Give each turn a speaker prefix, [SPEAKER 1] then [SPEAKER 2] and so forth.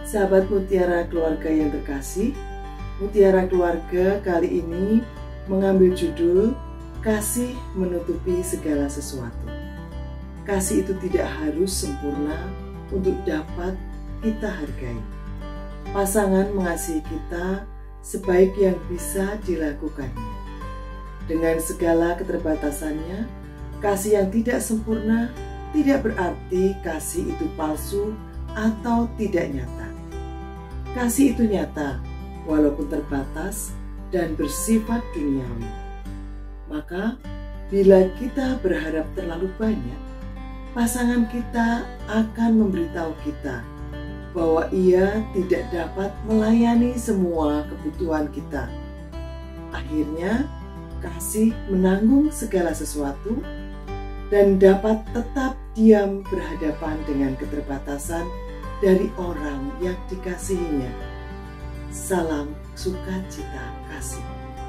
[SPEAKER 1] Sahabat Mutiara Keluarga yang terkasih, Mutiara Keluarga kali ini mengambil judul Kasih Menutupi Segala Sesuatu. Kasih itu tidak harus sempurna untuk dapat kita hargai. Pasangan mengasihi kita sebaik yang bisa dilakukannya. Dengan segala keterbatasannya, kasih yang tidak sempurna tidak berarti kasih itu palsu atau tidak nyata. Kasih itu nyata, walaupun terbatas dan bersifat duniawi. Maka, bila kita berharap terlalu banyak, pasangan kita akan memberitahu kita bahwa ia tidak dapat melayani semua kebutuhan kita. Akhirnya, kasih menanggung segala sesuatu dan dapat tetap diam berhadapan dengan keterbatasan dari orang yang dikasihinya. Salam sukacita kasih.